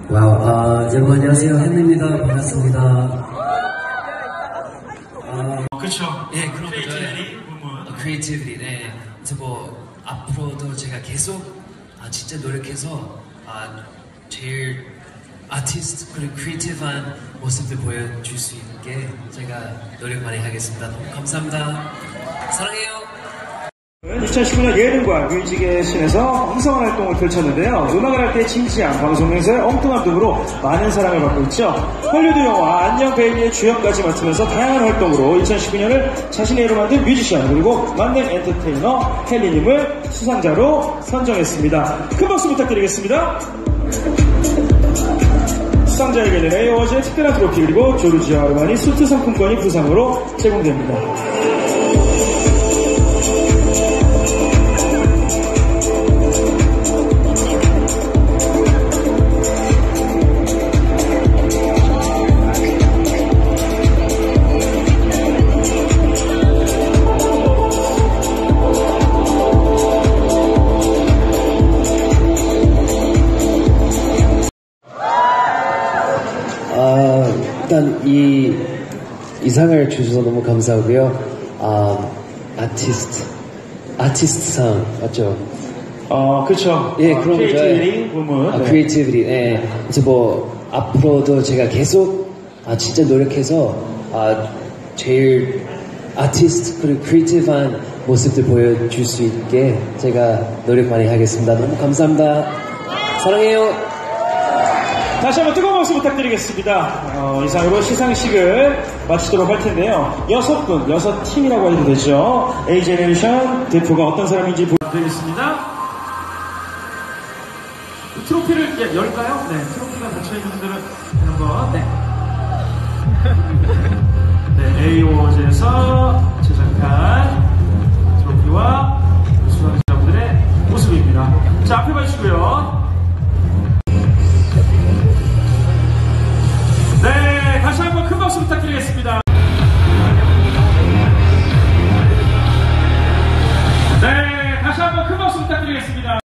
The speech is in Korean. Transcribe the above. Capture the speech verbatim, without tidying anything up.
와우, 아, 여러분 안녕하세요. 헨리입니다. 반갑습니다. 아, 그렇죠. 예, 그런 거죠. 크리에이티비티, 크리에이티비티, 네. 그래서 뭐 앞으로도 제가 계속 아, 진짜 노력해서 아, 제일 아티스트 그리고 크리에이티브한 모습들 보여줄 수 있게 제가 노력 많이 하겠습니다. 너무 감사합니다. 사랑해요. 이천십구 년 예능과 뮤직의 신에서 왕성한 활동을 펼쳤는데요. 음악을 할 때 진지한 방송에서의 엉뚱한 등으로 많은 사랑을 받고 있죠. 헐리우드 영화 안녕 베이비의 주연까지 맡으면서 다양한 활동으로 이천십구 년을 자신의 이름 만든 뮤지션 그리고 만능 엔터테이너 헨리님을 수상자로 선정했습니다. 큰 박수 부탁드리겠습니다. 수상자에게는 에이워즈의 특별한 트로피 그리고 조르지아 아르마니 수트 상품권이 부상으로 제공됩니다. 아, 일단 이 이상을 주셔서 너무 감사하고요. 아, 아티스트, 아티스트상 맞죠? 어, 그렇죠. 예, 그런 거죠. 크리에이티비티 부문. 아, 네. 크리에이티비티. 예. 그래서 뭐 앞으로도 제가 계속 아, 진짜 노력해서 아, 제일 아티스트 그리고 크리에이티브한 모습들 보여줄 수 있게 제가 노력 많이 하겠습니다. 너무 감사합니다. 사랑해요. 다시 한번 뜨거운 박수 부탁드리겠습니다. 어, 이상으로 시상식을 마치도록 할 텐데요. 여섯 분, 여섯 팀이라고 해도 되죠. A제네레이션 대표가 어떤 사람인지 보여드리겠습니다. 트로피를 예, 열까요? 네, 트로피가 닫혀있는 분들은 한번, 네. 네, 에이워즈에서 제작한 트로피와 수상자분들의 모습입니다. 자, 앞에 봐주시고요. 네, 다시 한번 큰 박수 부탁드리겠습니다.